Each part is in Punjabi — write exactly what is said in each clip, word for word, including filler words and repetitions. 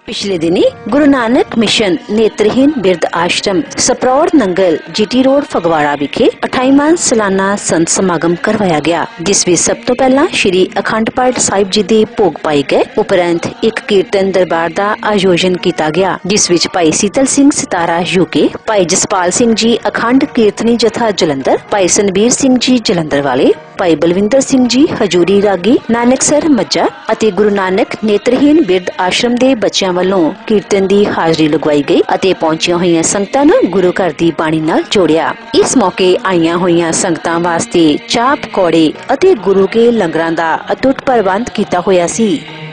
पिछले दिनी गुरु नानक मिशन नेत्रहीन बिरध आश्रम सपरौर नंगल जीटी रोड फगवाड़ा विखे अठाईवां सालाना संत समागम करवाया गया, जिस विच सब तो पहला श्री अखंड पाठ साहिब जी दे भोग पाए गए। उपरंत एक कीर्तन दरबार का आयोजन किया गया, जिस विच भाई शीतल सिंह सितारा यूके, भाई जसपाल सिंह जी अखंड कीर्तनी जथा जलंधर, भाई सनबीर सिंह जी जलंधर वाले, भाई बलविंदर सिंह जी हजूरी रागी नानकसर मज्जा ਅਤੇ गुरु नानक नेत्रहीन बिरध आश्रम ਦੇ ਬੱਚਿਆਂ ਵੱਲੋਂ ਕੀਰਤਨ ਦੀ ਹਾਜ਼ਰੀ ਲਗਵਾਈ ਗਈ ਅਤੇ ਪਹੁੰਚੀਆਂ ਹੋਈਆਂ ਸੰਗਤਾਂ ਨੂੰ ਗੁਰੂ ਘਰ ਦੀ ਬਾਣੀ ਨਾਲ ਜੋੜਿਆ। ਇਸ ਮੌਕੇ ਆਈਆਂ ਹੋਈਆਂ ਸੰਗਤਾਂ ਵਾਸਤੇ ਚਾਹ ਪਕੌੜੇ ਅਤੇ ਗੁਰੂ ਕੇ ਲੰਗਰਾਂ ਦਾ ਅਟੁੱਟ ਪ੍ਰਬੰਧ ਕੀਤਾ ਹੋਇਆ ਸੀ।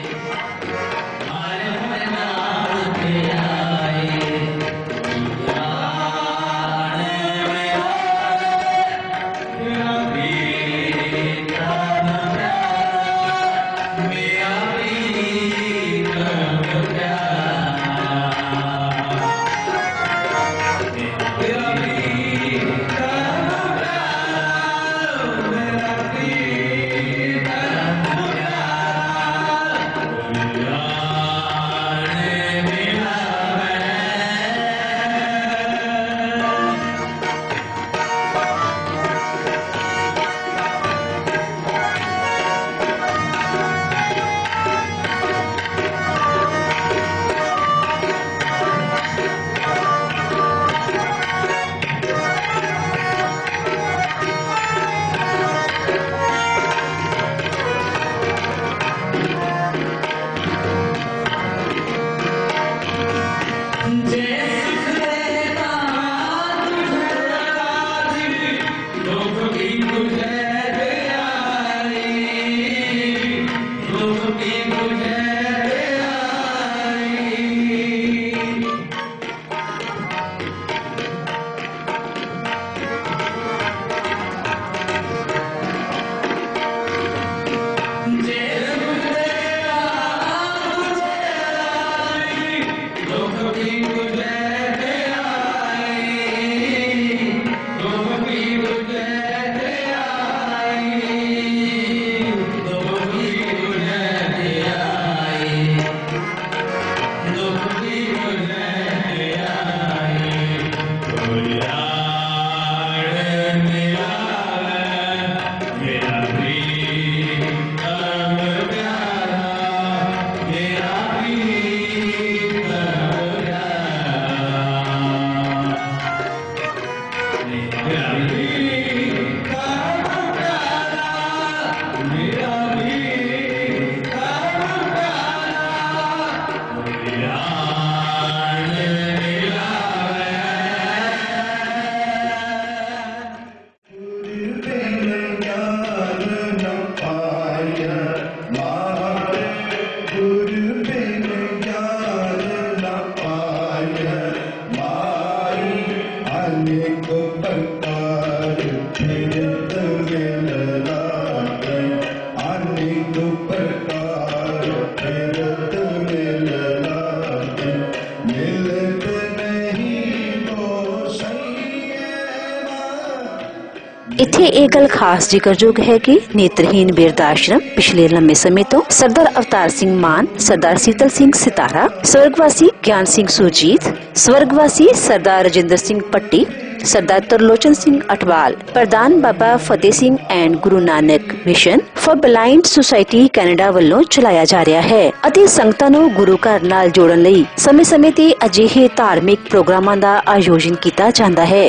इत्थे ਇਹ ਗੱਲ खास जिक्रयोग है कि नेत्रहीन बिरध आश्रम पिछले लंबे समय तो सरदार अवतार सिंह मान, सरदार शीतल सिंह सितारा, स्वर्गवासी ज्ञान सिंह सुरजीत, स्वर्गवासी सरदार राजिंदर सिंह पट्टी, सरदार तरलोचन सिंह अटवाल, प्रधान Baba Fateh Singh and Guru Nanak mission for blind society Canada ਵੱਲੋਂ ਚਲਾਇਆ ਜਾ ਰਿਹਾ ਹੈ ਅਤੇ ਸੰਗਤਾਂ ਨੂੰ ਗੁਰੂ ਘਰ ਨਾਲ ਜੋੜਨ ਲਈ ਸਮੇਂ-ਸਮੇਂ ਤੇ ਅਜਿਹੇ ਧਾਰਮਿਕ ਪ੍ਰੋਗਰਾਮਾਂ ਦਾ ਆਯੋਜਨ ਕੀਤਾ ਜਾਂਦਾ ਹੈ।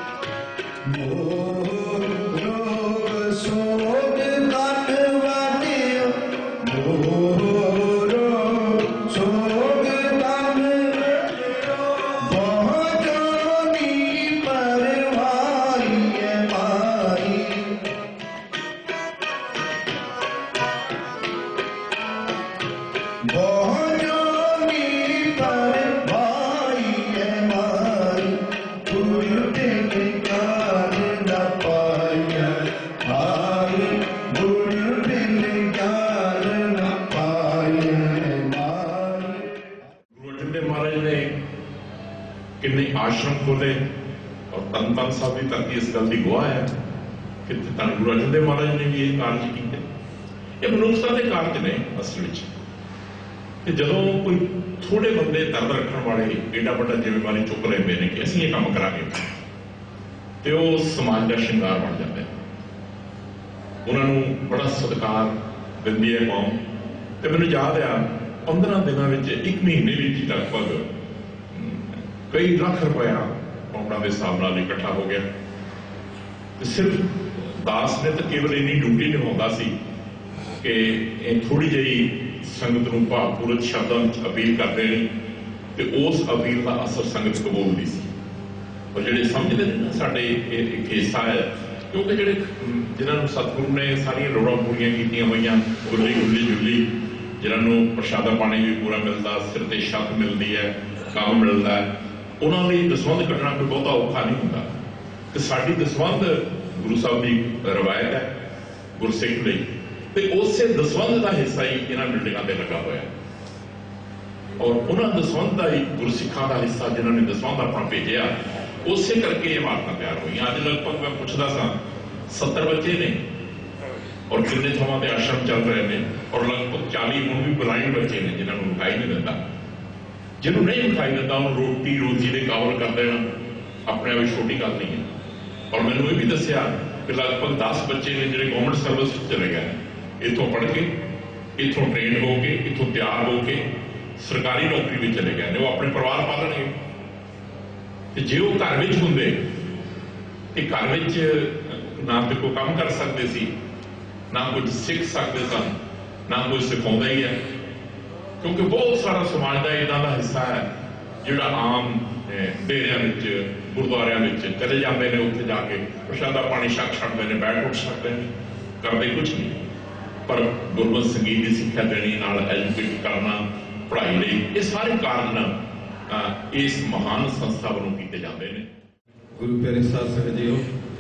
आश्रम खोले और तन तन साहब की धरती इस गल की गवाह है कि धन गुरु अर्जन देव महाराज ने भी यह कार्य किए। ये मनुष्यता के कार्य ने असल में ਤੇ ਜਦੋਂ ਕੋਈ ਥੋੜੇ ਬੰਦੇ ਦਰਦ ਰੱਖਣ ਵਾਲੇ ਏਡਾ ਵੱਡਾ ਜ਼ਿੰਮੇਵਾਰੀ ਚੁੱਕ ਲੈਂਦੇ ਨੇ ਕਿ ਅਸੀਂ ਇਹ ਕੰਮ ਕਰਾਂਗੇ ਤੇ ਉਹ ਸਮਾਜ ਦਾ ਸ਼ਿੰਗਾਰ ਬਣ ਜਾਂਦਾ ਹੈ। ਉਹਨਾਂ ਨੂੰ ਬੜਾ ਸਤਿਕਾਰ ਦਿੰਦੀ ਹੈ ਕੌਮ। ਤੇ ਮੈਨੂੰ ਯਾਦ ਆ ਪੰਦਰਾਂ ਦਿਨਾਂ ਵਿੱਚ ਇੱਕ ਮਹੀਨੇ ਵਿੱਚ ਹੀ ਲਗਭਗ ਕਈ ਲੱਖ ਰੁਪਇਆ ਕੌਮਾਂ ਦੇ ਹਿਸਾਬ ਨਾਲ ਇਕੱਠਾ ਹੋ ਗਿਆ। ਤੇ ਸਿਰਫ ਦਾਸ ਨੇ ਤਾਂ ਕੇਵਲ ਇੰਨੀ ਡਿਊਟੀ ਨਿਭਾਉਂਦਾ ਸੀ ਕਿ ਇਹ ਥੋੜੀ ਜਿਹੀ ਸੰਗਤ ਨੂੰ ਭਾਵਪੂਰਤ ਸ਼ਬਦਾਂ ਵਿੱਚ ਅਪੀਲ ਕਰਦੇ ਨੇ ਤੇ ਉਸ ਅਪੀਲ ਦਾ ਅਸਰ ਸੰਗਤ ਕਬੂਲਦੀ ਸੀ। ਔਰ ਜਿਹੜੇ ਸਮਝਦੇ ਨੇ ਨਾ ਸਾਡੇ ਇਹ ਇੱਕ ਹਿੱਸਾ ਹੈ, ਕਿਉਂਕਿ ਜਿਹੜੇ ਜਿਨ੍ਹਾਂ ਨੂੰ ਸਤਿਗੁਰੂ ਨੇ ਸਾਰੀਆਂ ਲੋੜਾਂ ਪੂਰੀਆਂ ਕੀਤੀਆਂ ਹੋਈਆਂ, ਗੁੱਲੀ ਗੁੱਲੀ ਜੁੱਲੀ, ਜਿਨ੍ਹਾਂ ਨੂੰ ਪ੍ਰਸ਼ਾਦਾ ਪਾਣੀ ਵੀ ਪੂਰਾ ਮਿਲਦਾ, ਸਿਰ ਤੇ ਛੱਤ ਮਿਲਦੀ ਹੈ, ਕੰਮ ਮਿਲਦਾ ਹੈ, ਉਹਨਾਂ ਲਈ ਦਸਵੰਧ ਕੱਢਣਾ ਕੋਈ ਬਹੁਤਾ ਔਖਾ ਨਹੀਂ ਹੁੰਦਾ। ਤੇ ਸਾਡੀ ਦਸਵੰਧ ਗੁਰੂ ਸਾਹਿਬ ਦੀ ਰਵਾਇਤ ਹੈ ਗੁਰਸਿੱਖ ਲਈ, ਤੇ ਉਸੇ ਦਸਵੰਧ ਦਾ ਹਿੱਸਾ ਹੀ ਇਹਨਾਂ ਬਿਲਡਿੰਗਾਂ ਤੇ ਲੱਗਾ ਹੋਇਆ। ਔਰ ਉਹਨਾਂ ਦਸਵੰਧ ਦਾ ਹੀ ਗੁਰਸਿੱਖਾਂ ਦਾ ਹਿੱਸਾ ਜਿਨ੍ਹਾਂ ਨੇ ਦਸਵੰਧ ਆਪਣਾ ਭੇਜਿਆ, ਉਸੇ ਕਰਕੇ ਇਹ ਇਮਾਰਤਾਂ ਤਿਆਰ ਹੋਈਆਂ। ਅੱਜ ਲਗਭਗ ਮੈਂ ਪੁੱਛਦਾ ਸਾਂ ਸੱਤਰ ਬੱਚੇ ਨੇ ਔਰ ਕਿੰਨੇ ਥਾਵਾਂ ਤੇ ਆਸ਼ਰਮ ਚੱਲ ਰਹੇ ਨੇ, ਔਰ ਲਗਭਗ ਚਾਲੀ ਹੁਣ ਵੀ ਬਲਾਈਂਡ ਬੱਚੇ ਨੇ ਜਿਨ੍ਹਾਂ ਨੂੰ ਵਿਖਾਈ ਨਹੀਂ ਦਿੰਦਾ। ਜਿਹਨੂੰ ਨਹੀਂ ਵਿਖਾਈ ਦਿੰਦਾ ਉਹਨੂੰ ਰੋਟੀ ਰੋਜੀ ਦੇ ਕਾਬਲ ਕਰ ਦੇਣਾ ਆਪਣੇ ਆਪ ਵਿੱਚ ਛੋਟੀ ਗੱਲ ਨਹੀਂ ਹੈ। ਔਰ ਮੈਨੂੰ ਇਹ ਵੀ ਦੱਸਿਆ ਕਿ ਲਗਭਗ ਦਸ ਬੱਚੇ ਨੇ ਜਿਹੜੇ ਗਵਰਨਮੈਂਟ ਸਰਵਿਸ ਵਿੱਚ ਚਲੇ ਗਏ, ਇੱਥੋਂ ਪੜ੍ਹ ਕੇ, ਇੱਥੋਂ ਟ੍ਰੇਨ ਹੋ ਕੇ, ਇੱਥੋਂ ਤਿਆਰ ਹੋ ਕੇ ਸਰਕਾਰੀ ਨੌਕਰੀ ਵਿੱਚ ਚਲੇ ਗਏ ਨੇ। ਉਹ ਆਪਣੇ ਪਰਿਵਾਰ ਪਾਲਣਗੇ। ਤੇ ਜੇ ਉਹ ਘਰ ਵਿੱਚ ਹੁੰਦੇ ਤੇ ਘਰ ਵਿੱਚ ਨਾ ਤੇ ਕੋਈ ਕੰਮ ਕਰ ਸਕਦੇ ਸੀ, ਨਾ ਕੁਝ ਸਿੱਖ ਸਕਦੇ ਸਨ, ਨਾ ਕੋਈ ਸਿਖਾਉਂਦਾ ਹੀ ਹੈ। ਕਿਉਂਕਿ ਬਹੁਤ ਸਾਰਾ ਸਮਾਜ ਦਾ ਇਹਦਾ ਦਾ ਹਿੱਸਾ ਹੈ ਜਿਹੜਾ ਆਮ ਡੇਰਿਆਂ ਵਿੱਚ, ਗੁਰਦੁਆਰਿਆਂ ਵਿੱਚ ਚਲੇ ਜਾਂਦੇ ਨੇ, ਉੱਥੇ ਜਾ ਕੇ ਪ੍ਰਸ਼ਾਦਾ ਪਾਣੀ ਛਕ ਛੱਡਦੇ ਨੇ, ਬੈਠ ਉੱਠ ਸਕਦੇ ਨੇ, ਕਰਦੇ ਕੁਛ ਨਹੀਂ। ਪਰ ਗੁਰਮਤਿ ਸੰਗੀਤ ਦੀ ਸਿੱਖਿਆ ਦੇਣੀ, ਨਾਲ ਐਜੂਕੇਟ ਕਰਨਾ ਪੜ੍ਹਾਈ ਲਈ, ਇਹ ਸਾਰੇ ਕਾਰਨ ਇਸ ਮਹਾਨ ਸੰਸਥਾ ਵੱਲੋਂ ਕੀਤੇ ਜਾਂਦੇ ਨੇ। ਗੁਰੂ ਪਿਆਰੇ ਸਾਧ ਸੰਗਤ ਜੀਓ,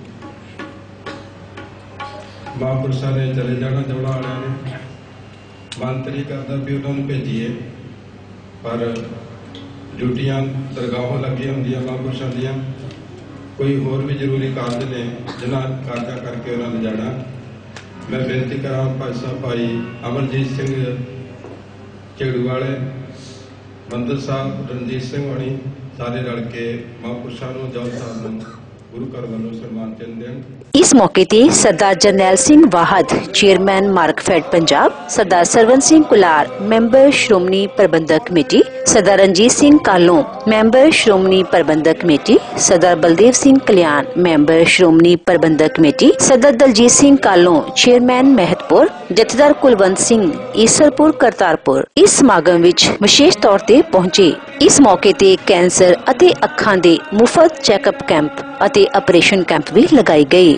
ਮਹਾਂਪੁਰਸ਼ਾਂ ਨੇ ਚਲੇ ਜਾਣਾ ਜੋੜਾ ਵਾਲਿਆਂ ਨੇ, ਮਨ ਤਰੀ ਕਰਦਾ ਵੀ ਉਹਨਾਂ ਨੂੰ ਭੇਜੀਏ, ਪਰ ਡਿਊਟੀਆਂ ਦਰਗਾਹਾਂ ਲੱਗੀਆਂ ਹੁੰਦੀਆਂ ਮਹਾਂਪੁਰਸ਼ਾਂ ਦੀਆਂ, ਕੋਈ ਹੋਰ ਵੀ ਜ਼ਰੂਰੀ ਕਾਰਜ ਨੇ ਜਿਨ੍ਹਾਂ ਕਾਰਜਾਂ ਕਰਕੇ ਉਹਨਾਂ ਨੇ ਜਾਣਾ। ਮੈਂ ਬੇਨਤੀ ਕਰਾਂ ਭਾਈ ਸਾਹਿਬ ਭਾਈ ਅਮਰਜੀਤ ਸਿੰਘ ਝੇੜੂ ਵਾਲੇ, ਮੰਦਰ ਸਾਹਿਬ ਰਣਜੀਤ ਸਿੰਘ ਹੋਣੀ, ਸਾਰੇ ਰਲ ਕੇ ਮਹਾਂਪੁਰਸ਼ਾਂ ਨੂੰ ਜਪਜੀ ਸਾਹਿਬ ਨੂੰ ਗੁਰੂ ਘਰ ਵੱਲੋਂ ਸਨਮਾਨ ਚਿੰਨ੍ਹ ਦੇਣ। ਇਸ ਮੌਕੇ ਤੇ Sardar Jarnail Singh Wahad chairman Markfed Punjab, Sardar Sarwan Singh Kular member Shiromani Prabandhak committee, Sardar Ranjit Singh Kalon member Shiromani Prabandhak committee, Sardar Baldev Singh Kalyan member Shiromani Prabandhak committee, Sardar Daljit Singh Kalon chairman Mehatpur, Jathedar Kulwant Singh ਈਸਰਪੁਰ Kartarpur ਇਸ ਸਮਾਗਮ ਵਿੱਚ ਵਿਸ਼ੇਸ਼ ਤੌਰ ਤੇ ਪਹੁੰਚੇ। ਇਸ ਮੌਕੇ ਤੇ ਕੈਂਸਰ ਅਤੇ ਅੱਖਾਂ ਦੇ ਮੁਫਤ ਚੈੱਕਅਪ ਕੈਂਪ ਅਤੇ ਆਪਰੇਸ਼ਨ ਕੈਂਪ ਵੀ ਲਗਾਏ ਗਏ।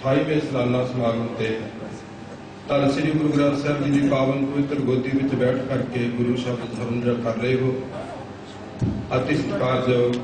अठाईवें सालाना समागम से धन श्री गुरु ग्रंथ साहिब जी की पावन पवित्र गोदी में बैठ करके गुरु शब्द समझ कर रहे हो। अति सत्कारयोग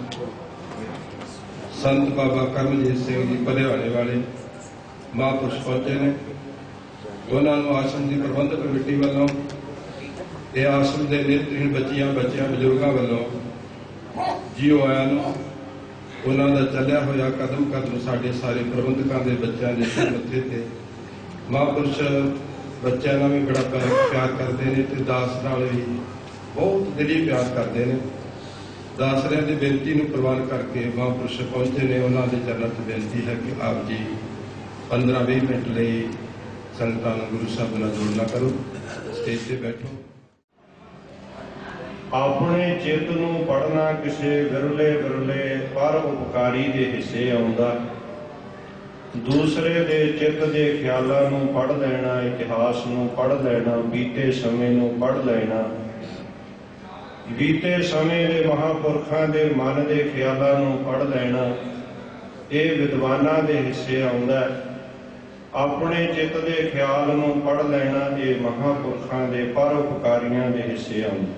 संत बाबा करमजीत सिंह जी भलियाणे वाले महापुरुष पहुंचे ने। उन्होंने आश्रम की प्रबंधक कमेटी वालों ये आश्रम के नेत्रहीन बच्चियां बच्चियां बजुर्गों वालों जीओ आया उन्होंने चलिया होया कदम कदम साढ़े सारे प्रबंधकों के बच्चों के सिर मथे ते महापुरुष बच्चों भी बड़ा प्यार करते हैं तो दास नाल भी बहुत दिली प्यार करते हैं। दासरिया की बेनती को प्रवान करके महापुरुष पहुंचे ने। उन्होंने चरणों से बेनती है कि आप जी पंद्रह भी मिनट ले संगतां नूं गुरु साहब नाल जोड़ना करो। स्टेज से बैठो। अपने चित नूं पढ़ना किसी विरले विरले पर उपकारी दे हिस्से आउंदा। दूसरे दे चित दे ख्यालां नूं पढ़ लेना, इतिहास नूं पढ़ लेना, बीते समय नूं पढ़ लेना, बीते समय दे महापुरखां दे मन दे ख्यालां नूं पढ़ लेना, ये विद्वानां दे हिस्से आउंदा। अपने चित दे ख्याल नूं पढ़ लेना ये महापुरखां दे परोपकारियां दे हिस्से आउंदा।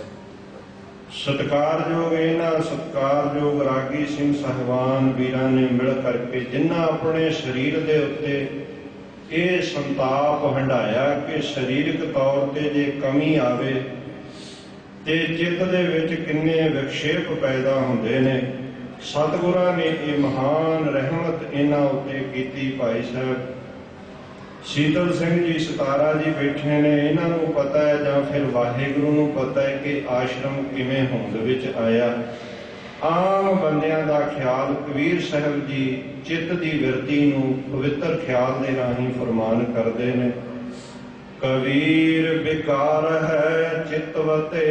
सत्कारयोग इन्हां सत्कारयोग रागी सिंह साहिबान वीरां ने मिल करके जिन्हां अपने शरीर दे उत्ते ये संताप हंडाया कि शरीरक तौर ते जे कमी आवे ते चित्त दे विच किन्ने विक्षेप पैदा हुंदे ने। सतगुरां ने ये महान रहमत इन्हां उत्ते कीती। भाई साहब शीतल सिंह जी सतारा जी बैठे ने, इन्हों पता है जां फिर वाहिगुरू नूं पता है कि आश्रम किवें होंद विच आया। आम बंदियां दा ख्याल कबीर साहब जी चित्त दी विरती नूं पवित्र ख्याल दे राहीं फरमान करदे ने। कबीर बिकार है चितवते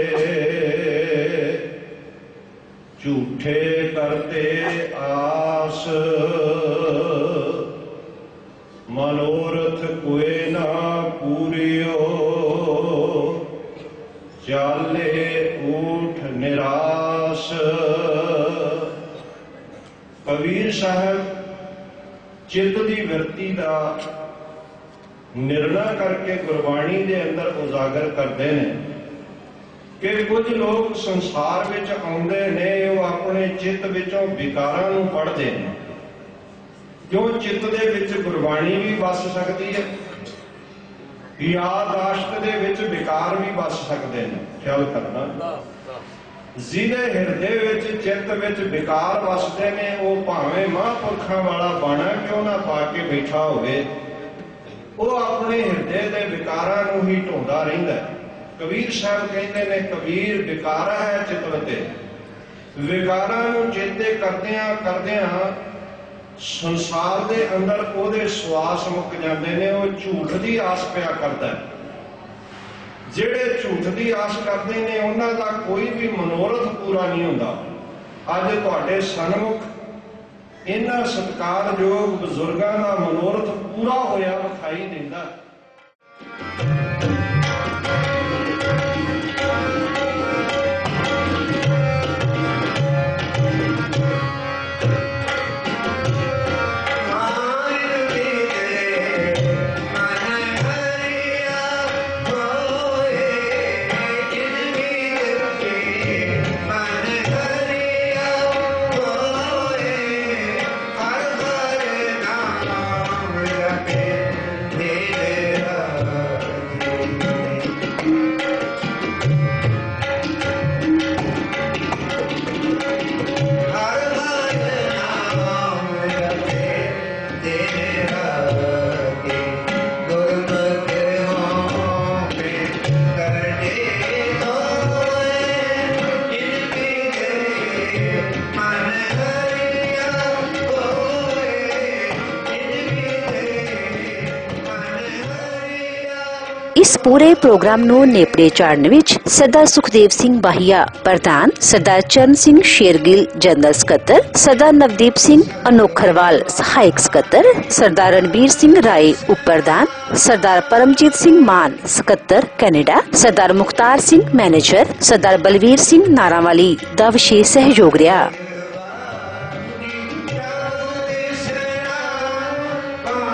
झूठे करते आस, मनोरथ कोई ना पूरियो चाले ऊठ निराश। कबीर साहब चित्त दी विरती दा निर्णय करके गुरबाणी दे अंदर उजागर करते हैं कि कुछ लोग संसार विच आउंदे ने वो अपने चित्त विचों विकारां नूं पढ़दे ने। क्यों चित्त दे विच गुरबाणी भी वस सकती है, यादाश्त दे विच विकार भी वस सकते हैं। ख्याल करना जिहदे हिरदे विच चित्त विच विकार वसदे ने वो भावें महापुरखां वाला बाणा क्यों ना पा के बैठा होवे, वो अपने हिरदे दे विकारां नूं ही ढोंदा रहिंदा है। कबीर साहब कहते ने कबीर विकार है चितवते, विकारां नूं चेते करदियां करदियां संसार दे अंदर ओदे सवास मुक जांदे ने। वो झूठ दी आस पिया करदा है। जिहड़े झूठ दी आस करदे ने उन्हां दा कोई भी मनोरथ पूरा नहीं हुंदा। अज तुहाडे सन्मुख इन्हां सत्कारयोग बजुर्गां दा मनोरथ पूरा होया विखाई दिंदा। इस पूरे प्रोग्राम ਨੂੰ ਨੇਪੜੇ ਚਾੜਨ ਵਿੱਚ ਸਰਦਾਰ ਸੁਖਦੇਵ ਸਿੰਘ ਬਾਹੀਆ ਪ੍ਰਧਾਨ, ਸਰਦਾਰ ਚਰਨ ਸਿੰਘ ਸ਼ੇਰਗਿੱਲ ਜਨਰਲ ਸਕੱਤਰ, ਸਰਦਾਰ ਨਵਦੀਪ ਸਿੰਘ ਅਨੋਖਰਵਾਲ ਸਹਾਇਕ ਸਕੱਤਰ, ਸਰਦਾਰ ਰਣਬੀਰ ਸਿੰਘ ਰਾਏ ਉਪ ਪ੍ਰਧਾਨ, ਸਰਦਾਰ ਪਰਮਜੀਤ ਸਿੰਘ ਮਾਨ ਸਕੱਤਰ ਕੈਨੇਡਾ, ਸਰਦਾਰ ਮੁਖਤਾਰ ਸਿੰਘ ਮੈਨੇਜਰ, ਸਰਦਾਰ ਬਲਵੀਰ ਸਿੰਘ ਨਾਰਾਵਾਲੀ ਦਾ ਵਿਸ਼ੇਸ਼ ਸਹਿਯੋਗ ਰਿਹਾ।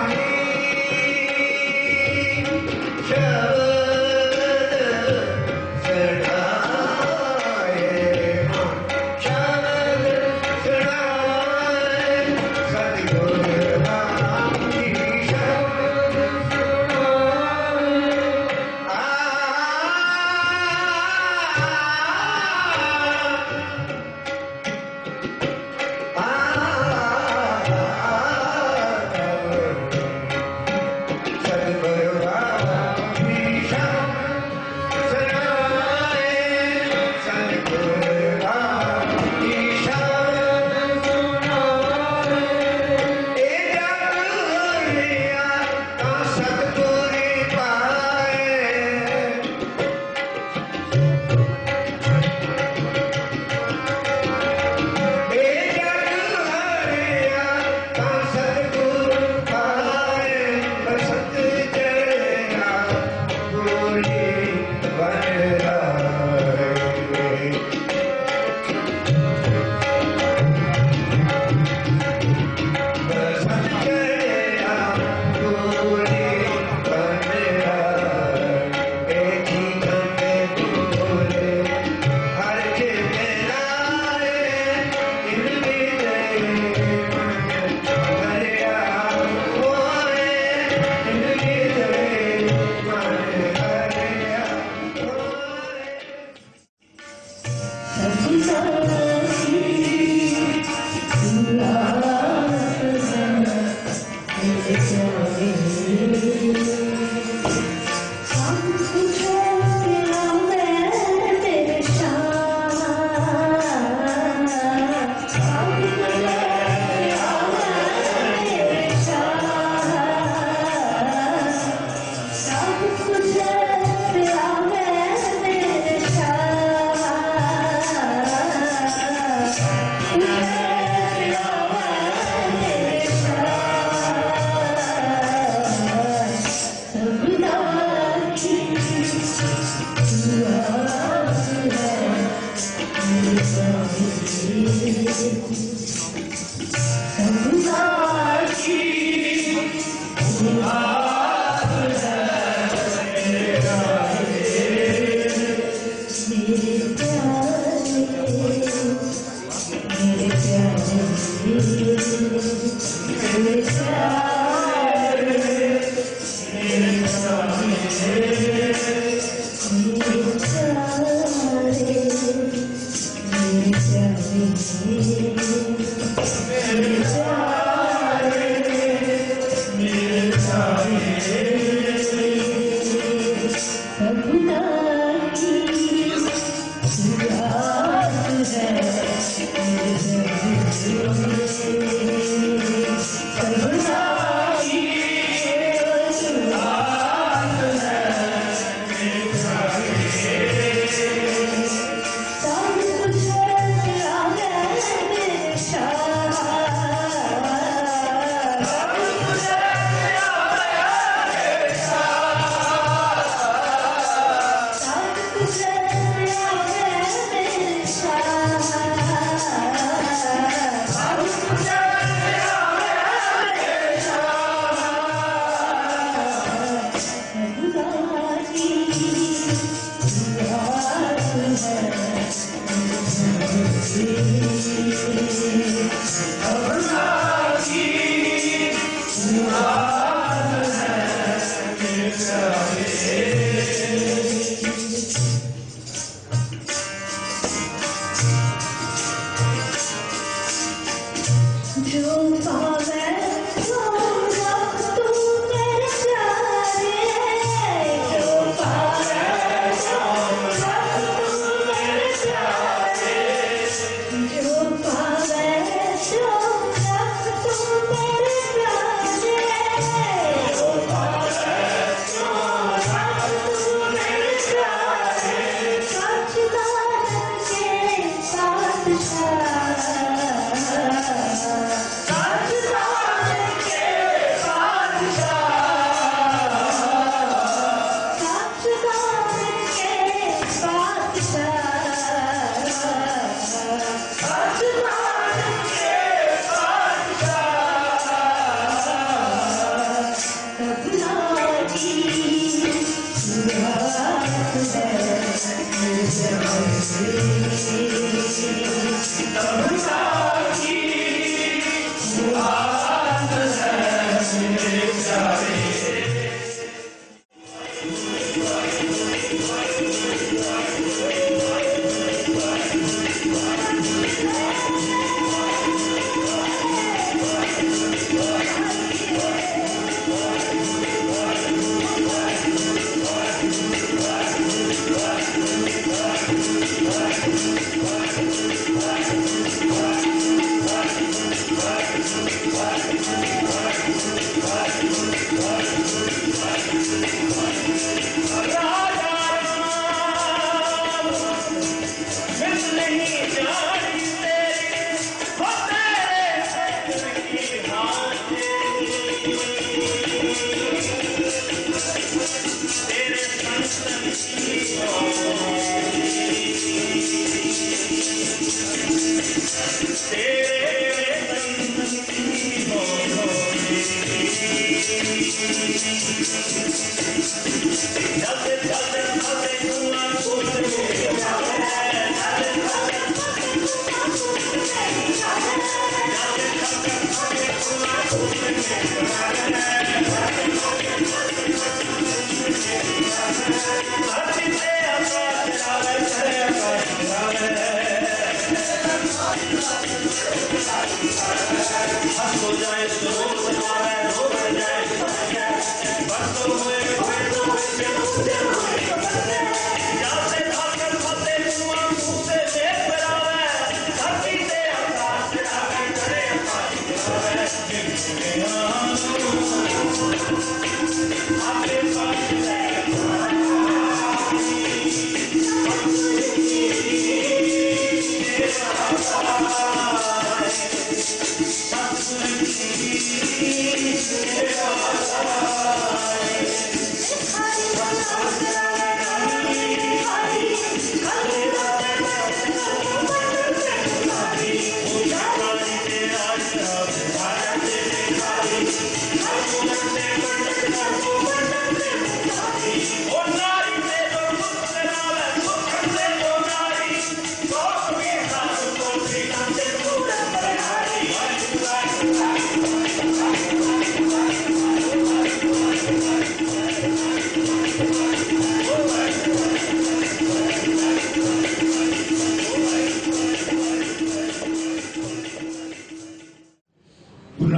तेरे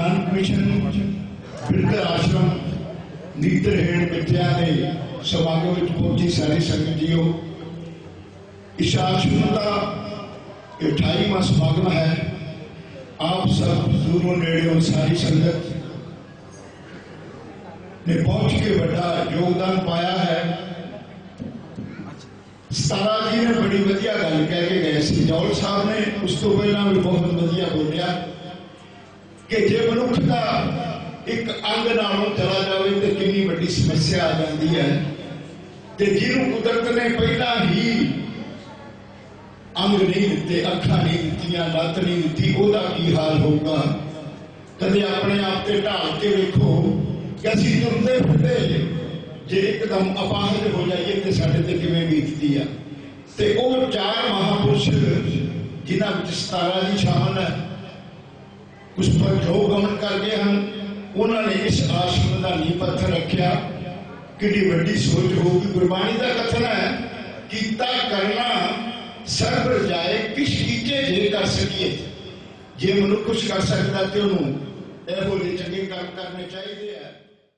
ਨਾਨਕ ਮਿਸ਼ਨ ਬਿਰਧ ਆਸ਼ਰਮ ਨੀਤਰਹੀਣ ਬੱਚਿਆਂ ਦੇ ਸਮਾਗਮ ਵਿੱਚ ਪਹੁੰਚੀ ਸਾਰੀ ਸੰਗਤ ਜੀਓ। ਇਸ ਆਸ਼ਰਮ ਦਾ ਅਠਾਈਵਾਂ ਸਮਾਗਮ ਹੈ। ਆਪ ਸਭ ਦੂਰੋਂ ਨੇੜਿਓਂ ਸਾਰੀ ਸੰਗਤ ਨੇ ਪਹੁੰਚ ਕੇ ਵੱਡਾ ਯੋਗਦਾਨ ਪਾਇਆ ਹੈ। ਸਤਾਰਾ ਜੀ ਨੇ ਬੜੀ ਵਧੀਆ ਗੱਲ ਕਹਿ ਕੇ ਗਏ ਸੀ। ਜੌਲ ਸਾਹਿਬ ਨੇ ਉਸ ਤੋਂ ਪਹਿਲਾਂ ਵੀ ਬਹੁਤ ਵਧੀਆ ਬੋਲਿਆ ਕਿ ਜੇ ਮਨੁੱਖ ਦਾ ਇੱਕ ਅੰਗ ਨਾਲੋਂ ਚਲਾ ਜਾਵੇ ਤੇ ਕਿੰਨੀ ਵੱਡੀ ਸਮੱਸਿਆ ਆ ਜਾਂਦੀ ਹੈ, ਤੇ ਜਿਹਨੂੰ ਕੁਦਰਤ ਨੇ ਪਹਿਲਾਂ ਹੀ ਅੰਗ ਨਹੀਂ ਦਿੱਤੇ, ਅੱਖਾਂ ਨਹੀਂ ਦਿੱਤੀਆਂ, ਲੱਤ ਨਹੀਂ ਦਿੱਤੀ, ਉਹਦਾ ਕੀ ਹਾਲ ਹੋਊਗਾ। ਕਦੇ ਆਪਣੇ ਆਪ ਤੇ ਢਾਲ ਕੇ ਵੇਖੋ ਕਿ ਅਸੀਂ ਤੁਰਦੇ ਫਿਰਦੇ ਜੇ ਇੱਕਦਮ ਅਪਾਹਜ ਹੋ ਜਾਈਏ ਤੇ ਸਾਡੇ ਤੇ ਕਿਵੇਂ ਬੀਤਦੀ ਆ। ਤੇ ਉਹ ਚਾਰ ਮਹਾਂਪੁਰਸ਼ ਜਿਨ੍ਹਾਂ ਵਿੱਚ ਸਤਾਰਾ ਜੀ ਸ਼ਾਮਲ ਹੈ, ਉਸ ਪਰ ਜੋ ਗਮਨ ਕਰ ਗਏ ਹਨ, ਉਹਨਾਂ ਨੇ ਇਸ ਆਸ਼ਰਮ ਦਾ ਨੀਂਹ ਪੱਥਰ ਰੱਖਿਆ। ਕਿੰਨੀ ਵੱਡੀ ਸੋਚ ਹੋਊਗੀ। ਗੁਰਬਾਣੀ ਦਾ ਕਥਨ ਹੈ, ਕੀਤਾ ਕਰਨਾ ਸਰਬ ਰਜਾਏ ਕਿਛ ਕੀਜੇ ਜੇ ਕਰ ਸਕੀਏ। ਜੇ ਮਨੁੱਖ ਕੁਛ ਕਰ ਸਕਦਾ ਤੇ ਉਹਨੂੰ ਇਹੋ ਜਿਹੇ ਚੰਗੇ ਕੰਮ ਕਰਨੇ ਚਾਹੀਦੇ ਆ।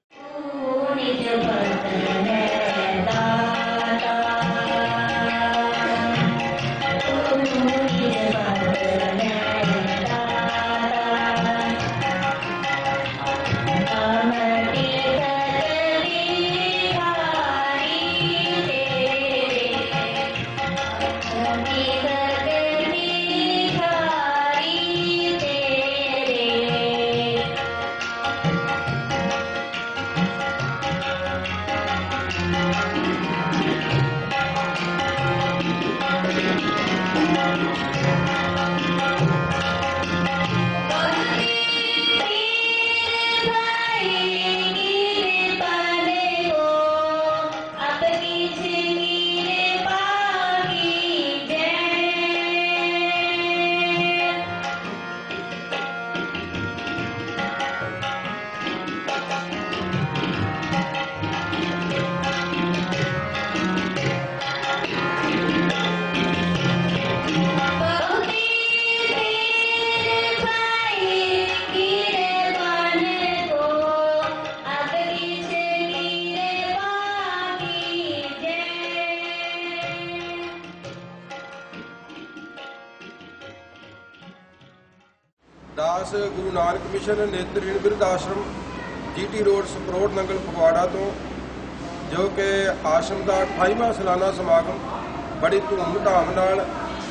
ਦਾਸ ਗੁਰੂ ਨਾਨਕ ਮਿਸ਼ਨ ਨੇਤਰਹੀਣ ਬਿਰਧ ਆਸ਼ਰਮ ਜੀਟੀ ਰੋਡ ਸਪਰੋਟ ਨੰਗਲ ਫਗਵਾੜਾ ਤੋਂ, ਜੋ ਕਿ ਆਸ਼ਰਮ ਦਾ ਅਠਾਈਵਾਂ ਸਾਲਾਨਾ ਸਮਾਗਮ ਬੜੀ ਧੂਮ-ਧਾਮ ਨਾਲ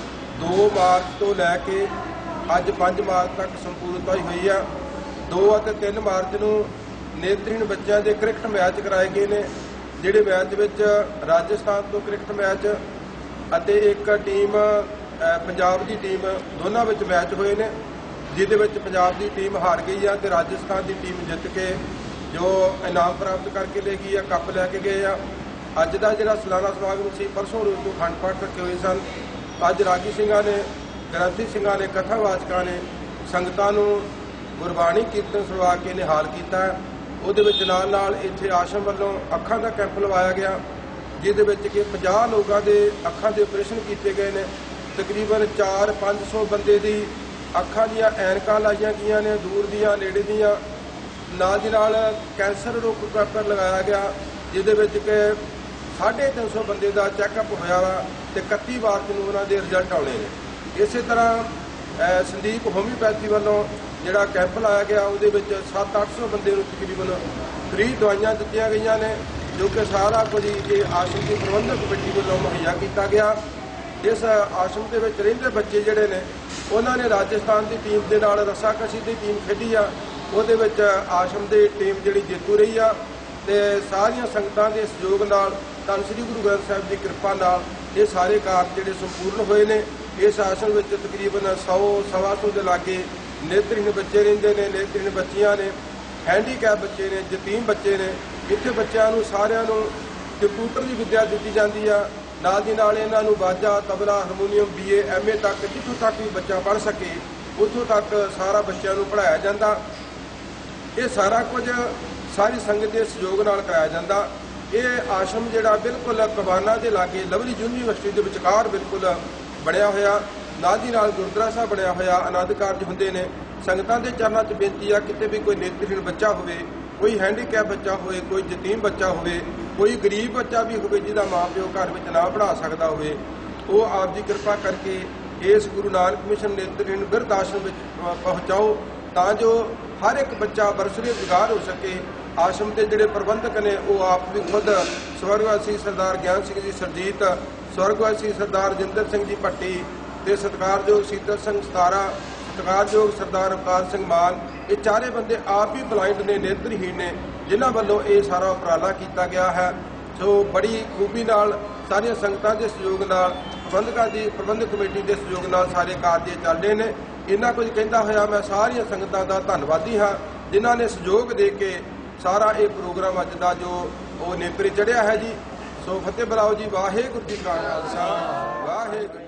ਦੋ ਮਾਰਚ ਤੋਂ ਲੈ ਕੇ ਅੱਜ ਪੰਜ ਮਾਰਚ ਤੱਕ ਸੰਪੂਰਨਤਾ ਹੋਈ ਆ। ਦੋ ਅਤੇ ਤਿੰਨ ਮਾਰਚ ਨੂੰ ਨੇਤਰਹੀਣ ਬੱਚਿਆਂ ਦੇ ਕ੍ਰਿਕਟ ਮੈਚ ਕਰਾਏ ਗਏ ਨੇ, ਜਿਹੜੇ ਮੈਚ ਵਿੱਚ ਰਾਜਸਥਾਨ ਤੋਂ ਕ੍ਰਿਕਟ ਮੈਚ ਅਤੇ ਇੱਕ ਟੀਮ ਪੰਜਾਬ ਦੀ ਟੀਮ ਦੋਨਾਂ ਵਿੱਚ ਮੈਚ ਹੋਏ ਨੇ, ਜਿਹਦੇ ਵਿੱਚ ਪੰਜਾਬ ਦੀ ਟੀਮ ਹਾਰ ਗਈ ਆ ਤੇ ਰਾਜਸਥਾਨ ਦੀ ਟੀਮ ਜਿੱਤ ਕੇ ਜੋ ਇਨਾਮ ਪ੍ਰਾਪਤ ਕਰਕੇ ਲੈ ਗਈ ਆ, ਕੱਪ ਲੈ ਕੇ ਗਏ ਆ। ਅੱਜ ਦਾ ਜਿਹੜਾ ਸਾਲਾਨਾ ਸਮਾਗਮ ਸੀ, ਪਰਸੋਂ ਰੋਜ਼ ਨੂੰ ਅਖੰਡ ਪਾਠ ਰੱਖੇ ਹੋਏ ਸਨ। ਅੱਜ ਰਾਗੀ ਸਿੰਘਾਂ ਨੇ, ਗ੍ਰੰਥੀ ਸਿੰਘਾਂ ਨੇ, ਕਥਾਵਾਚਕਾਂ ਨੇ ਸੰਗਤਾਂ ਨੂੰ ਗੁਰਬਾਣੀ ਕੀਰਤਨ ਸੁਣਵਾ ਕੇ ਨਿਹਾਲ ਕੀਤਾ। ਉਹਦੇ ਵਿੱਚ ਨਾਲ ਨਾਲ ਇੱਥੇ ਆਸ਼ਰਮ ਵੱਲੋਂ ਅੱਖਾਂ ਦਾ ਕੈਂਪ ਲਵਾਇਆ ਗਿਆ, ਜਿਹਦੇ ਵਿੱਚ ਕਿ ਪੰਜਾਹ ਲੋਕਾਂ ਦੇ ਅੱਖਾਂ ਦੇ ਆਪਰੇਸ਼ਨ ਕੀਤੇ ਗਏ ਨੇ। ਤਕਰੀਬਨ ਚਾਰ ਪੰਜ ਸੌ ਬੰਦੇ ਦੀ ਅੱਖਾਂ ਦੀਆਂ ਐਨਕਾਂ ਲਾਈਆਂ ਗਈਆਂ ਨੇ, ਦੂਰ ਦੀਆਂ ਨੇੜੇ ਦੀਆਂ। ਨਾਲ ਦੀ ਨਾਲ ਕੈਂਸਰ ਰੋਗ ਕੈਂਪ ਲਗਾਇਆ ਗਿਆ, ਜਿਹਦੇ ਵਿੱਚ ਕਿ ਸਾਢੇ ਤਿੰਨ ਸੌ ਬੰਦੇ ਦਾ ਚੈੱਕਅਪ ਹੋਇਆ ਵਾ ਤੇ ਇਕੱਤੀ ਮਾਰਚ ਨੂੰ ਉਹਨਾਂ ਦੇ ਰਿਜ਼ਲਟ ਆਉਣੇ ਨੇ। ਇਸੇ ਤਰ੍ਹਾਂ ਸੰਦੀਪ ਹੋਮਿਓਪੈਥੀ ਵੱਲੋਂ ਜਿਹੜਾ ਕੈਂਪ ਲਾਇਆ ਗਿਆ, ਉਹਦੇ ਵਿੱਚ ਸੱਤ ਅੱਠ ਸੌ ਬੰਦੇ ਨੂੰ ਤਕਰੀਬਨ ਫ੍ਰੀ ਦਵਾਈਆਂ ਦਿੱਤੀਆਂ ਗਈਆਂ ਨੇ, ਜੋ ਕਿ ਸਾਰਾ ਕੁਝ ਇਹ ਆਸ਼ਰਮ ਦੀ ਪ੍ਰਬੰਧਕ ਕਮੇਟੀ ਵੱਲੋਂ ਮੁਹੱਈਆ ਕੀਤਾ ਗਿਆ। ਇਸ ਆਸ਼ਰਮ ਦੇ ਵਿੱਚ ਰਹਿੰਦੇ ਬੱਚੇ ਜਿਹੜੇ ਨੇ, ਉਹਨਾਂ ਨੇ ਰਾਜਸਥਾਨ ਦੀ ਟੀਮ ਦੇ ਨਾਲ ਰੱਸਾਕਸ਼ੀ ਦੀ ਟੀਮ ਖੇਡੀ ਆ, ਉਹਦੇ ਵਿੱਚ ਆਸ਼ਰਮ ਦੀ ਟੀਮ ਜਿਹੜੀ ਜੇਤੂ ਰਹੀ ਆ। ਤੇ ਸਾਰੀਆਂ ਸੰਗਤਾਂ ਦੇ ਸਹਿਯੋਗ ਨਾਲ, ਧੰਨ ਸ੍ਰੀ ਗੁਰੂ ਗ੍ਰੰਥ ਸਾਹਿਬ ਦੀ ਕਿਰਪਾ ਨਾਲ ਇਹ ਸਾਰੇ ਕਾਰਜ ਜਿਹੜੇ ਸੰਪੂਰਨ ਹੋਏ ਨੇ। ਇਸ ਆਸ਼ਰਮ ਵਿੱਚ ਤਕਰੀਬਨ ਸੌ ਸਵਾ ਸੌ ਦੇ ਲਾਗੇ ਨੇਤਰਹੀਣ ਬੱਚੇ ਰਹਿੰਦੇ ਨੇ, ਨੇਤਰਹੀਣ ਬੱਚੀਆਂ ਨੇ, ਹੈਂਡੀਕੈਪ ਬੱਚੇ ਨੇ, ਯਤੀਮ ਬੱਚੇ ਨੇ। ਇੱਥੇ ਬੱਚਿਆਂ ਨੂੰ ਸਾਰਿਆਂ ਨੂੰ ਕੰਪਿਊਟਰ ਦੀ ਵਿੱਦਿਆ ਦਿੱਤੀ ਜਾਂਦੀ ਆ। ਨਾਲ ਦੀ ਨਾਲ ਇਹਨਾਂ ਨੂੰ ਬਾਜਾ, tabla, harmonium, B A, M A ਤੱਕ, ਜਿੱਥੋਂ ਤੱਕ ਵੀ ਬੱਚਾ ਪੜ੍ਹ ਸਕੇ ਉੱਥੋਂ ਤੱਕ ਸਾਰਾ ਬੱਚਿਆਂ ਨੂੰ ਪੜ੍ਹਾਇਆ ਜਾਂਦਾ। ਇਹ ਸਾਰਾ ਕੁਝ ਸਾਰੀ ਸੰਗਤ ਦੇ ਸਹਿਯੋਗ ਨਾਲ ਕਰਾਇਆ ਜਾਂਦਾ। ਇਹ ਆਸ਼ਰਮ ਜਿਹੜਾ ਬਿਲਕੁਲ ਕਬਾਨਾ ਦੇ ਲਾਗੇ ਲਵਲੀ ਯੂਨੀਵਰਸਿਟੀ ਦੇ ਵਿਚਕਾਰ ਬਿਲਕੁਲ ਬਣਿਆ ਹੋਇਆ, ਨਾਲ ਦੀ ਨਾਲ ਗੁਰਦੁਆਰਾ ਸਾਹਿਬ ਬਣਿਆ ਹੋਇਆ। ਆਨੰਦ ਕਾਰਜ ਹੁੰਦੇ ਨੇ ਸੰਗਤਾਂ ਦੇ ਚਰਨਾਂ 'ਚ ਬੇਨਤੀ ਆ, ਕਿਤੇ ਵੀ ਕੋਈ ਨੇਤਰਹੀਣ ਬੱਚਾ ਹੋਵੇ, ਕੋਈ ਹੈਂਡੀਕੈਪ ਬੱਚਾ ਹੋਵੇ, ਕੋਈ ਯਤੀਮ ਬੱਚਾ ਹੋਵੇ, ਕੋਈ ਗਰੀਬ ਬੱਚਾ ਵੀ ਹੋਵੇ ਜਿਹਦਾ ਮਾਂ ਪਿਓ ਘਰ ਵਿੱਚ ਨਾ ਪੜ੍ਹਾ ਸਕਦਾ ਹੋਵੇ, ਉਹ ਆਪ ਜੀ ਕਿਰਪਾ ਕਰਕੇ ਇਸ ਗੁਰੂ ਨਾਨਕ ਮਿਸ਼ਨ ਨੇਤਰਹੀਣ ਬਿਰਧ ਆਸ਼ਰਮ ਵਿੱਚ ਪਹੁੰਚਾਓ, ਤਾਂ ਜੋ ਹਰ ਇੱਕ ਬੱਚਾ ਬਰਸਰੀ ਰੁਜ਼ਗਾਰ ਹੋ ਸਕੇ। ਆਸ਼ਰਮ ਦੇ ਜਿਹੜੇ ਪ੍ਰਬੰਧਕ ਨੇ ਉਹ ਆਪ ਵੀ ਖੁਦ ਸਵਰਗਵਾਸੀ ਸਰਦਾਰ ਗਿਆਨ ਸਿੰਘ ਜੀ ਸਰਜੀਤ, ਸਵਰਗਵਾਸੀ ਸਰਦਾਰ ਜਿੰਦਰ ਸਿੰਘ ਜੀ ਭੱਟੀ ਤੇ ਸਤਿਕਾਰਯੋਗ ਸੀਤਲ ਸਿੰਘ ਸਤਾਰਾ, ਸਤਿਕਾਰਯੋਗ ਸਰਦਾਰ ਅਵਤਾਰ ਸਿੰਘ ਮਾਨ, ਇਹ ਚਾਰੇ ਬੰਦੇ ਆਪ ਹੀ ਬਲਾਈਂਡ ਨੇ, ਨੇਤਰਹੀਣ ਨੇ, ਜਿਨ੍ਹਾਂ ਵੱਲੋਂ ਇਹ ਸਾਰਾ ਉਪਰਾਲਾ ਕੀਤਾ ਗਿਆ ਹੈ। ਸੋ ਬੜੀ ਖੂਬੀ ਨਾਲ ਸਾਰੀਆਂ ਸੰਗਤਾਂ ਦੇ ਸਹਿਯੋਗ ਨਾਲ, ਪ੍ਰਬੰਧਕਾਂ ਦੀ ਪ੍ਰਬੰਧਕ ਕਮੇਟੀ ਦੇ ਸਹਿਯੋਗ ਨਾਲ ਸਾਰੇ ਕਾਰਜ ਚੱਲ ਰਹੇ ਨੇ। ਇੰਨਾ ਕੁਝ ਕਹਿੰਦਾ ਹੋਇਆ ਮੈਂ ਸਾਰੀਆਂ ਸੰਗਤਾਂ ਦਾ ਧੰਨਵਾਦੀ ਹਾਂ ਜਿਨ੍ਹਾਂ ਨੇ ਸਹਿਯੋਗ ਦੇ ਕੇ ਸਾਰਾ ਇਹ ਪ੍ਰੋਗਰਾਮ ਅੱਜ ਦਾ ਜੋ ਉਹ ਨੇਪਰੇ ਚੜ੍ਹਿਆ ਹੈ ਜੀ। ਸੋ ਫਤਿਹ ਬੁਲਾਓ ਜੀ। ਵਾਹਿਗੁਰੂ ਜੀ ਕਾ ਖਾਲਸਾ, ਵਾਹਿਗੁਰੂ।